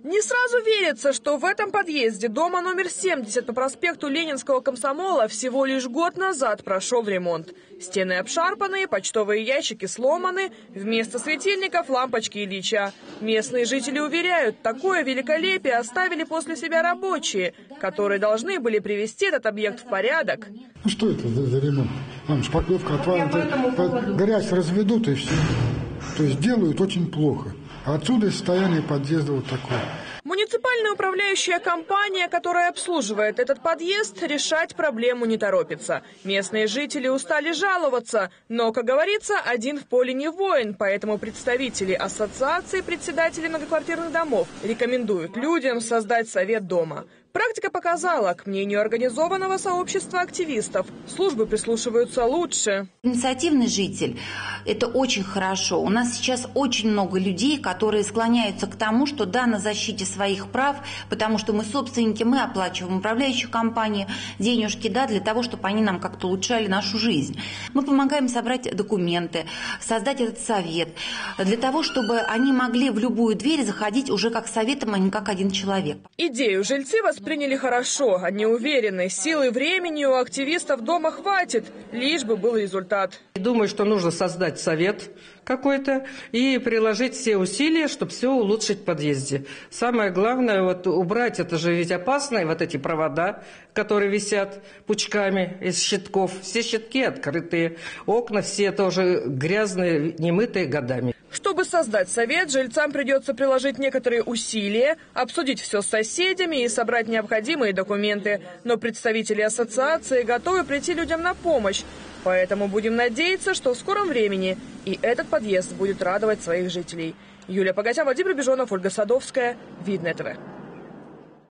Не сразу верится, что в этом подъезде дома номер 70 по проспекту Ленинского Комсомола всего лишь год назад прошел ремонт. Стены обшарпанные, почтовые ящики сломаны, вместо светильников лампочки Ильича. Местные жители уверяют, такое великолепие оставили после себя рабочие, которые должны были привести этот объект в порядок. Ну что это за ремонт? Там шпаклевка отвалится, грязь разведут и все. То есть делают очень плохо. Отсюда состояние подъезда вот такое. Муниципальная управляющая компания, которая обслуживает этот подъезд, решать проблему не торопится. Местные жители устали жаловаться, но, как говорится, один в поле не воин, поэтому представители ассоциации председателей многоквартирных домов рекомендуют людям создать совет дома. Практика показала, к мнению организованного сообщества активистов, службы прислушиваются лучше. Инициативный житель – это очень хорошо. У нас сейчас очень много людей, которые склоняются к тому, что да, на защите своих прав, потому что мы собственники, мы оплачиваем управляющую компанию, денежки, да, для того, чтобы они нам как-то улучшали нашу жизнь. Мы помогаем собрать документы, создать этот совет, для того, чтобы они могли в любую дверь заходить уже как советом, а не как один человек. Идею жильцы восприняли хорошо. Они уверены, силы и времени у активистов дома хватит, лишь бы был результат. Думаю, что нужно создать совет какой-то и приложить все усилия, чтобы все улучшить в подъезде. Самое главное, вот убрать, это же ведь опасно, вот эти провода, которые висят пучками из щитков. Все щитки открытые, окна все тоже грязные, немытые годами. Чтобы создать совет, жильцам придется приложить некоторые усилия, обсудить все с соседями и собрать необходимые документы. Но представители ассоциации готовы прийти людям на помощь. Поэтому будем надеяться, что в скором времени и этот подъезд будет радовать своих жителей. Юлия Погосян, Владимир Бежонов, Ольга Садовская, Видное ТВ.